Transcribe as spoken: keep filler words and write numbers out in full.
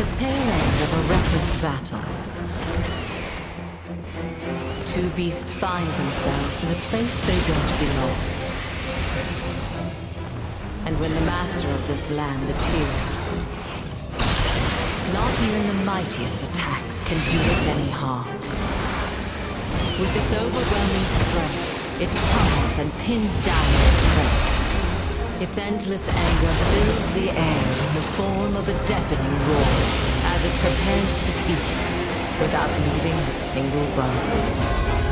the tail end of a reckless battle, two beasts find themselves in a place they don't belong. And when the master of this land appears, not even the mightiest attacks can do it any harm. With its overwhelming strength, it pummels and pins down its prey. Its endless anger fills the air in the form of a deafening roar as it prepares to feast without leaving a single bone.